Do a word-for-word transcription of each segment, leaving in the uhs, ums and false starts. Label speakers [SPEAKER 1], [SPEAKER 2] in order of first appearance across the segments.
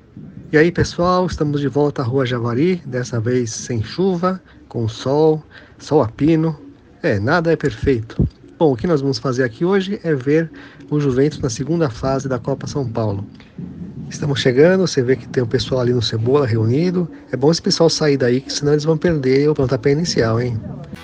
[SPEAKER 1] E aí pessoal, estamos de volta à Rua Javari, dessa vez sem chuva, com sol, sol a pino, é, nada é perfeito. Bom, o que nós vamos fazer aqui hoje é ver o Juventus na segunda fase da Copa São Paulo. Estamos chegando, você vê que tem o pessoal ali no Cebola reunido, é bom esse pessoal sair daí, que senão eles vão perder o pontapé inicial, hein?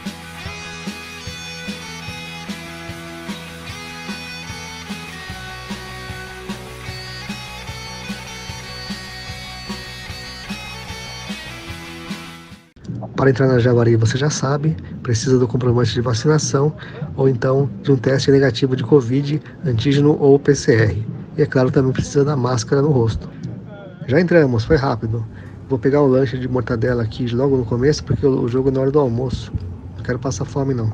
[SPEAKER 1] Para entrar na Javari, você já sabe, precisa do comprovante de vacinação ou então de um teste negativo de Covid, antígeno ou P C R. E é claro, também precisa da máscara no rosto. Já entramos, foi rápido. Vou pegar o lanche de mortadela aqui logo no começo, porque o jogo é na hora do almoço. Não quero passar fome não.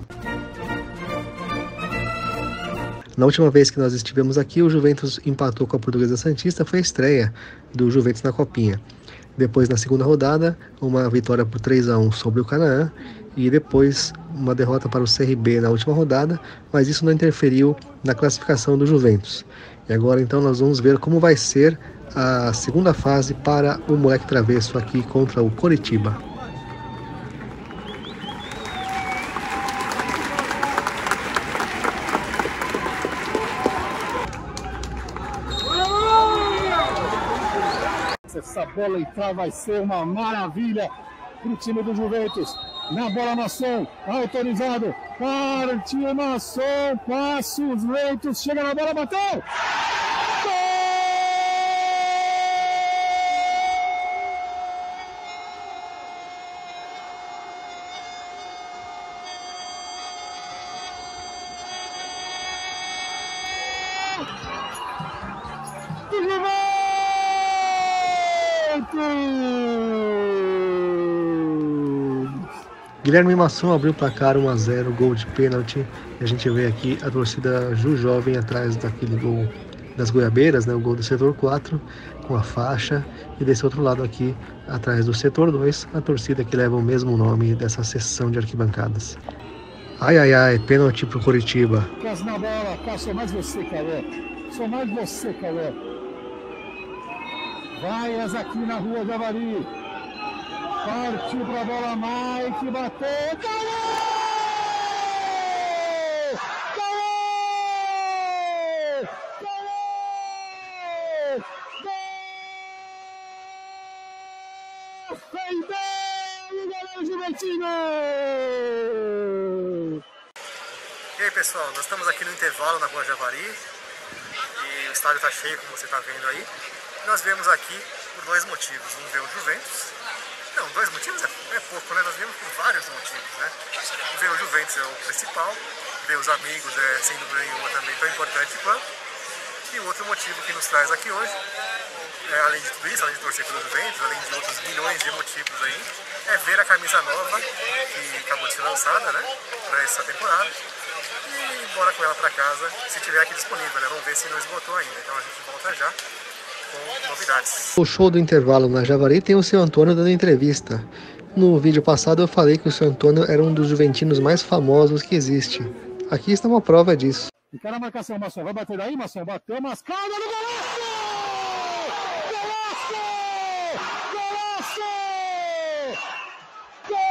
[SPEAKER 1] Na última vez que nós estivemos aqui, o Juventus empatou com a Portuguesa Santista, foi a estreia do Juventus na Copinha. Depois, na segunda rodada, uma vitória por três a um sobre o Canaã e depois uma derrota para o C R B na última rodada, mas isso não interferiu na classificação do Juventus. E agora então nós vamos ver como vai ser a segunda fase para o Moleque Travesso aqui contra o Coritiba.
[SPEAKER 2] Essa bola entrar vai ser uma maravilha para o time do Juventus. Na bola, Masson, autorizado. Partiu, Masson, passa os Juventus, chega na bola, bateu!
[SPEAKER 1] Guilherme Masson abriu o placar um a zero, gol de pênalti. E a gente vê aqui a torcida Ju Jovem atrás daquele gol das Goiabeiras, né, o gol do setor quatro, com a faixa. E desse outro lado aqui, atrás do setor dois, a torcida que leva o mesmo nome dessa seção de arquibancadas. Ai, ai, ai, pênalti pro Coritiba.
[SPEAKER 2] Cássio na bola, Cássio, sou mais você, Cauê. Sou mais você, Cauê. Vaias aqui na Rua Javari. Partiu pra bola, Mike, bateu, Cauê! Cauê! Cauê! Gol! Fez bem o goleiro Juventino!
[SPEAKER 1] E aí pessoal, nós estamos aqui no intervalo na Rua Javari e o estádio está cheio, como você está vendo aí. Nós viemos aqui por dois motivos, um ver o Juventus. Não, dois motivos é, é pouco, né? Nós viemos por vários motivos, né? Ver o Juventus é o principal, ver os amigos é, sem dúvida nenhuma, também tão importante quanto. E o outro motivo que nos traz aqui hoje, é, além de tudo isso, além de torcer pelo Juventus, além de outros milhões de motivos aí, é ver a camisa nova que acabou de ser lançada, né? Para essa temporada. E ir embora com ela para casa, se tiver aqui disponível, né? Vamos ver se não esgotou ainda. Então a gente volta já com novidades. O show do intervalo na Javari tem o seu Antônio dando entrevista. No vídeo passado eu falei que o seu Antônio era um dos juventinos mais famosos que existe. Aqui está uma prova disso.
[SPEAKER 2] Encara a marcação, Masson. Vai bater daí, Masson. Bateu, mascada no golaço! Golaço! Golaço! Gol!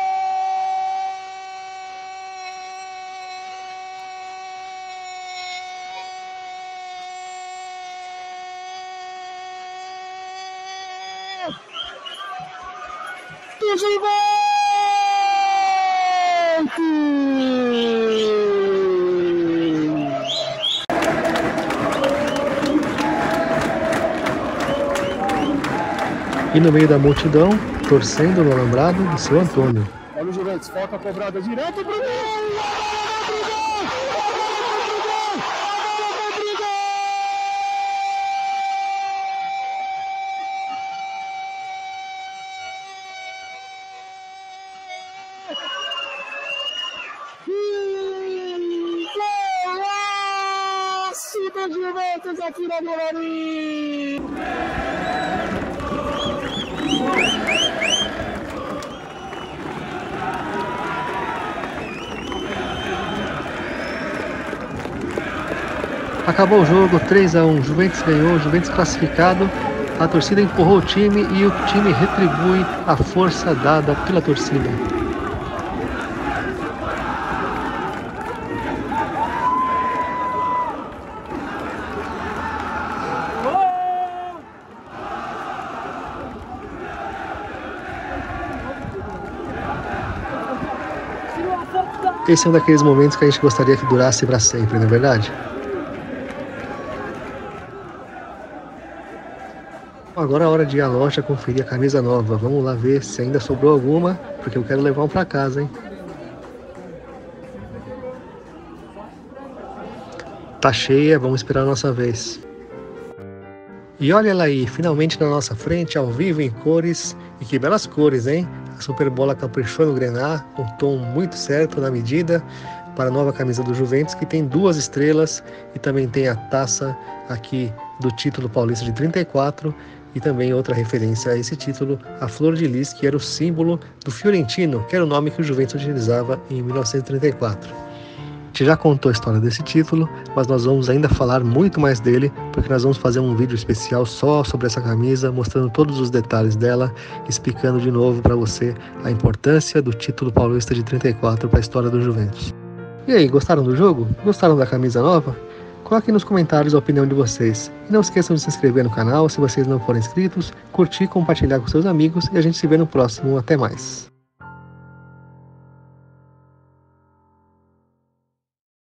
[SPEAKER 2] Do Juventus!
[SPEAKER 1] E no meio da multidão, torcendo no alambrado, o seu Antônio.
[SPEAKER 2] Olha o Juventus, falta a cobrada direto pro gol! Do Juventus aqui na Javari.
[SPEAKER 1] Acabou o jogo, três a um, Juventus ganhou, Juventus classificado
[SPEAKER 3] A torcida empurrou o time e o time retribui a força dada pela torcida. Esse é um daqueles momentos que a gente gostaria que durasse para sempre, não é verdade? Agora é a hora de ir à loja conferir a camisa nova. Vamos lá ver se ainda sobrou alguma, porque eu quero levar um para casa, hein? Tá cheia, vamos esperar a nossa vez. E olha ela aí, finalmente na nossa frente, ao vivo em cores. E que belas cores, hein? A Superbola caprichou no grená, um tom muito certo na medida para a nova camisa do Juventus, que tem duas estrelas e também tem a taça aqui do título paulista de trinta e quatro e também outra referência a esse título, a Flor de Lis, que era o símbolo do Fiorentino, que era o nome que o Juventus utilizava em mil novecentos e trinta e quatro. A gente já contou a história desse título, mas nós vamos ainda falar muito mais dele, porque nós vamos fazer um vídeo especial só sobre essa camisa, mostrando todos os detalhes dela, explicando de novo para você a importância do título paulista de trinta e quatro para a história do Juventus. E aí, gostaram do jogo? Gostaram da camisa nova? Coloquem nos comentários a opinião de vocês. E não esqueçam de se inscrever no canal se vocês não forem inscritos, curtir, compartilhar com seus amigos e a gente se vê no próximo. Até mais!